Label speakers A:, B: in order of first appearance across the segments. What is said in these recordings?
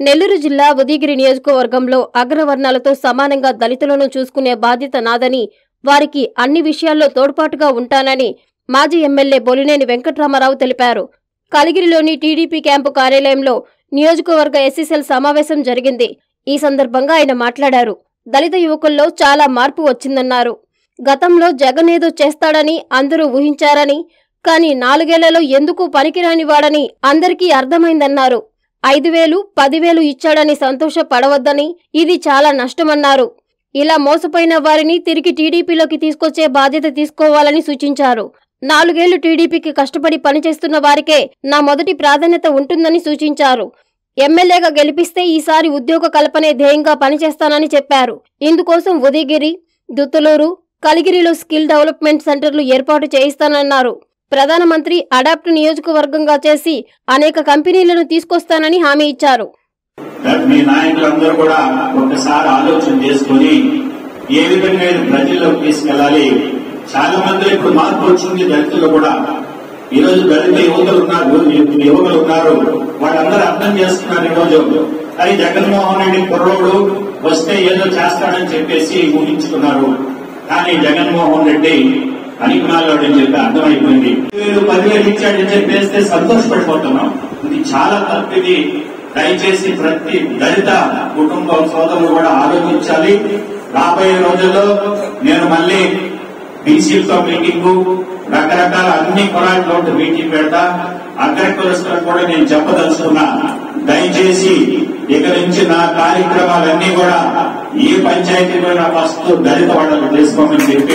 A: నెల్లూరు జిల్లా ఉదయగిరి నియోజకవర్గంలో అగ్రవర్ణాలతో సమానంగా దళితులను చూసుకునే బాధ్యత నాదని, వారికి అన్ని విషయాల్లో తోడ్పాటుగా ఉంటానని మాజీ ఎమ్మెల్యే బొలినేని వెంకట్రామారావు తెలిపారు. కలిగిరిలోని టీడీపీ క్యాంపు కార్యాలయంలో నియోజకవర్గ ఎస్సీసెల్ సమావేశం జరిగింది. ఈ సందర్భంగా ఆయన మాట్లాడారు. దళిత యువకుల్లో చాలా మార్పు వచ్చిందన్నారు. గతంలో జగన్ ఏదో చేస్తాడని అందరూ ఊహించారని, కానీ 4 ఏళ్లలో ఎందుకు పనికిరాని వాడని అందరికీ అర్థమైందన్నారు. 5,000, 10,000 ఇచ్చాడని సంతోషపడవద్దని, ఇది చాలా నష్టమన్నారు. ఇలా మోసపోయిన వారిని తిరిగి టీడీపీలోకి తీసుకొచ్చే బాధ్యత తీసుకోవాలని సూచించారు. 4 ఏళ్లు టీడీపీకి కష్టపడి పనిచేస్తున్న వారికే నా మొదటి ప్రాధాన్యత ఉంటుందని సూచించారు. ఎమ్మెల్యేగా గెలిపిస్తే ఈసారి ఉద్యోగ కల్పనే ధ్యేయంగా పనిచేస్తానని చెప్పారు. ఇందుకోసం ఉదయగిరి, దుత్తలూరు, కలిగిరిలో స్కిల్ డెవలప్మెంట్ సెంటర్లు ఏర్పాటు చేయిస్తానన్నారు. ప్రధానమంత్రి అడాప్ట్ నియోజకవర్గంగా చేసి అనేక కంపెనీలను తీసుకొస్తానని హామీ ఇచ్చారు.
B: మీ నాయకులందరూ కూడా ఒకసారి ఆలోచన చేసుకుని ఏ విధంగా ప్రజల్లోకి తీసుకెళ్లాలి. చాలా మంది ఇప్పుడు మార్పు వచ్చింది దళితులు కూడా. ఈ రోజు దళిత యువకులు ఉన్నారు, వాళ్ళందరూ అర్థం చేస్తున్నారు. ఈ రోజు అది జగన్మోహన్ రెడ్డి కుర్రోడు వస్తే ఏదో చేస్తాడని చెప్పేసి ఊహించుకున్నారు. కానీ జగన్మోహన్ రెడ్డి పనికిమాలోడని చెప్పి అర్థమైపోయింది. 10,000 ఇచ్చాడని చెప్పేస్తే సంతోషపడిపోతున్నాం. ఇది చాలా తప్పిది. దయచేసి ప్రతి దళిత కుటుంబ సోదరులు కూడా ఆలోచించాలి. రాబోయే రోజుల్లో నేను మళ్ళీ బీసీలతో మీటింగు, రకరకాల అన్ని కులాలతో మీటింగ్ పెడతా. అగ్రకులస్తులకు కూడా నేను చెప్పదలుచుకున్నా, దయచేసి ఇక నుంచి నా కార్యక్రమాలన్నీ కూడా ఏ పంచాయతీలో ఫస్ట్ దళిత వాళ్ళకు చేసుకోమని చెప్పి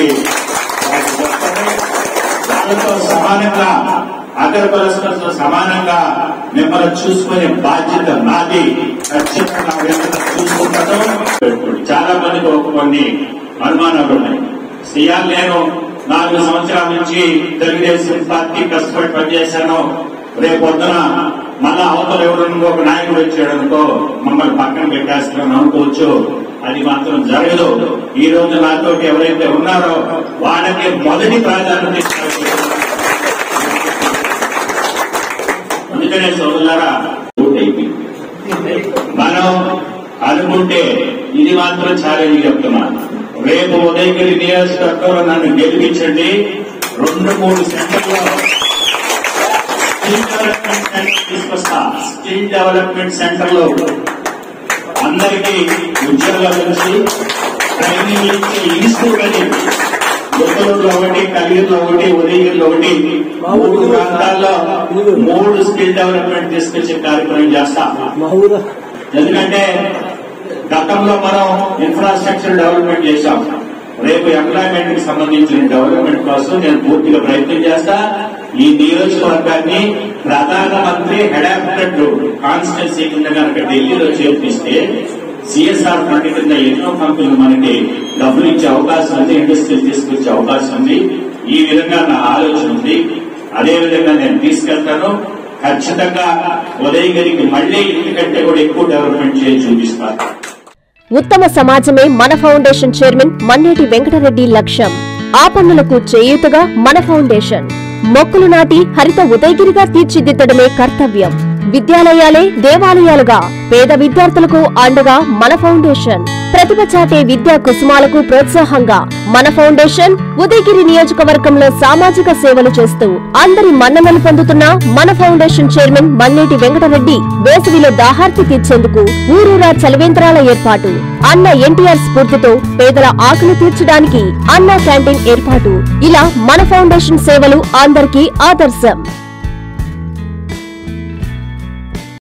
B: వాళ్ళతో సమానంగా, అగ్రకులస్తులతో సమానంగా మిమ్మల్ని చూసుకునే బాధ్యత నాది. ఖచ్చితంగా చూసుకుంటాను. చాలా మందికి కొన్ని అనుమానాలు ఉన్నాయి. సీఎం నేను 4 సంవత్సరాల నుంచి తెలుగుదేశం పార్టీ కష్టపడి పనిచేశాను. రేపు పొద్దున మళ్ళా అవతల ఎవరు ఒక నాయకుడు వచ్చాడనుకో మమ్మల్ని పక్కన పెట్టేస్తారని అనుకోవచ్చు. అది మాత్రం జరగదు. ఈ రోజు నాతో ఎవరైతే ఉన్నారో వాళ్ళకి మొదటి ప్రాధాన్యత ఇస్తారు. అందుకనే సోదరులారా, మనం అనుకుంటే ఇది మాత్రం ఛాలెంజ్ చెప్తున్నాను. రేపు ఉదయగిరి నియోజకవర్గంలో నన్ను గెలిపించండి. 2-3 సెంటర్లో స్కిల్ డెవలప్మెంట్ సెంటర్ తీసుకొస్తా. స్కిల్ డెవలప్మెంట్ సెంటర్ లో అందరికీ ఉద్యోగాలు వచ్చి ట్రైనింగ్ ఇచ్చి ఇన్స్టిట్యూట్ దుత్తలూరులో ఒకటి, కలిగిరిలో ఒకటి, ఉదయగిరిలో ఒకటి, 3 ప్రాంతాల్లో 3 స్కిల్ డెవలప్మెంట్ తీసుకొచ్చే కార్యక్రమం చేస్తాం. ఎందుకంటే గతంలో మనం ఇన్ఫ్రాస్ట్రక్చర్ డెవలప్మెంట్ చేశాం. రేపు ఎంప్లాయ్మెంట్ కి సంబంధించిన డెవలప్మెంట్ కోసం నేను పూర్తిగా ప్రయత్నం చేస్తా. ఈ నియోజకవర్గాన్ని ప్రధానమంత్రి అడాప్టెడ్ కాన్స్టిట్యున్సీ కింద కనుక ఢిల్లీలో చేర్పిస్తే సిఎస్ఆర్ ఫండ్ కింద ఎన్నో కంపెనీలు మనకి డబ్బులు ఇచ్చే అవకాశం ఉంది, ఇండస్ట్రీలు తీసుకొచ్చే అవకాశం ఉంది. ఈ విధంగా నా ఆలోచన ఉంది. అదేవిధంగా నేను తీసుకెళ్తాను. ఖచ్చితంగా ఉదయగిరికి మళ్లీ ఇంటికంటే కూడా ఎక్కువ డెవలప్మెంట్ చేసి చూపిస్తాను.
C: ఉత్తమ సమాజమే మన ఫౌండేషన్ చైర్మన్ మన్నేటి వెంకటరెడ్డి లక్ష్యం. ఆ పనులకు చేయూతగా మన ఫౌండేషన్. మొక్కలు నాటి హరిత ఉదయగిరిగా తీర్చిదిద్దడమే కర్తవ్యం. విద్యాలయాలే దేవాలయాలుగా పేద విద్యార్థులకు అండగా మన ఫౌండేషన్. ప్రతిభ చాటే విద్యా కుసుమాలకు ప్రోత్సాహంగా మన ఫౌండేషన్ ఉదయగిరి నియోజకవర్గంలో సామాజిక సేవలు చేస్తూ అందరి మన్ననలు పొందుతున్న మన ఫౌండేషన్ చైర్మన్ మన్నేటి వెంకటరెడ్డి వేసవిలో దాహార్తి తీర్చేందుకు ఊరూరా చలివేంద్రాల ఏర్పాటు. అన్న ఎన్టీఆర్ స్ఫూర్తితో పేదల ఆకలి తీర్చడానికి అన్న క్యాంటీన్ ఏర్పాటు. ఇలా మన ఫౌండేషన్ సేవలు అందరికీ ఆదర్శం.